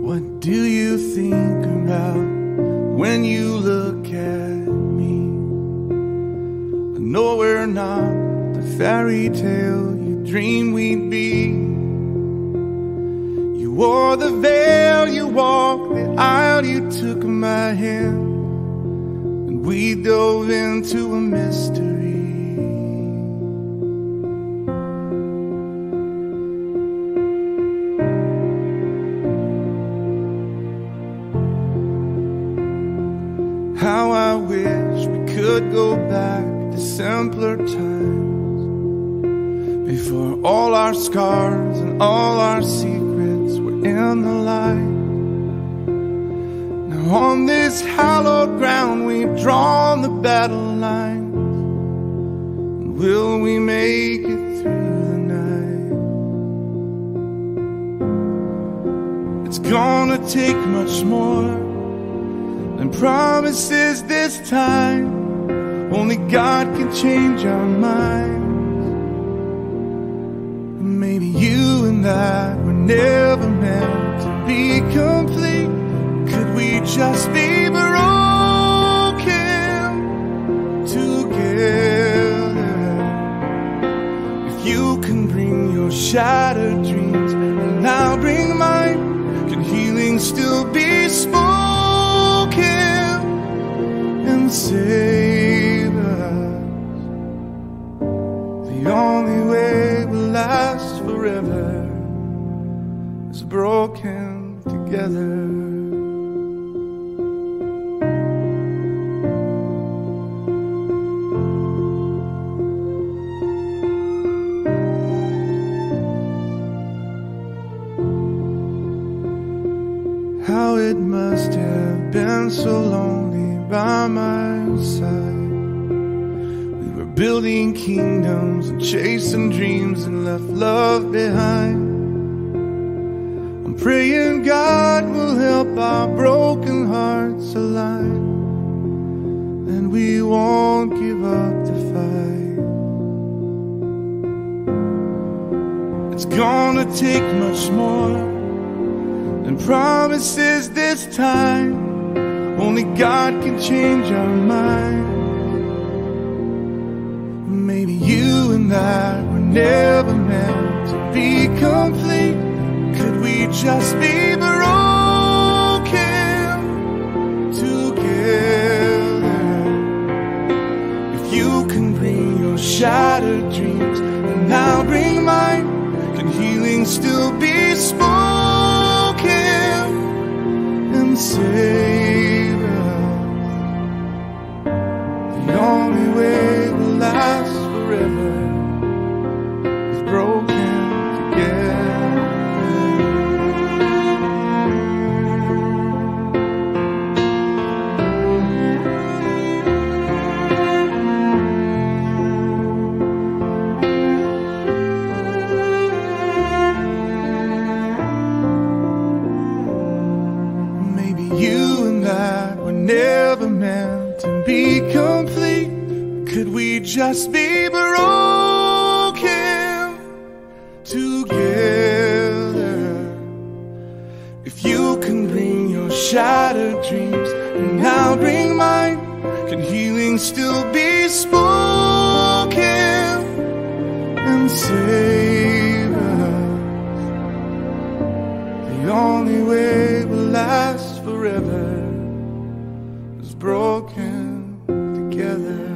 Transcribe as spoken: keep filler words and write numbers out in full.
What do you think about when you look at me? I know we're not the fairy tale you dreamed we'd be. You wore the veil, you walked the aisle, you took my hand, and we dove into a mystery. How I wish we could go back to simpler times, before all our scars and all our secrets were in the light. Now on this hallowed ground we've drawn the battle lines, and will we make it through the night? It's gonna take much more and promises this time. Only God can change our minds. Maybe you and I were never meant to be complete. Could we just be broken together? If you can bring your shattered dreams and I'll bring mine, can healing still be spoken and save us? The only way we'll last forever is broken together. How it must have been so lonely by my side. We were building kingdoms and chasing dreams and left love behind. I'm praying God will help our broken hearts align, and we won't give up the fight. It's gonna take much more than promises this time. Only God can change our minds. Maybe you and I were never meant to be complete. Could we just be broken together? If you can bring your shattered dreams and I'll bring mine, can healing still be spoken and save us? The only way we'll last forever is broken together. You and I were never meant to be complete. Could we just be broken together? If you can bring your shattered dreams and I'll bring mine, can healing still be spoken and save us? The only way we'll last forever is broken together.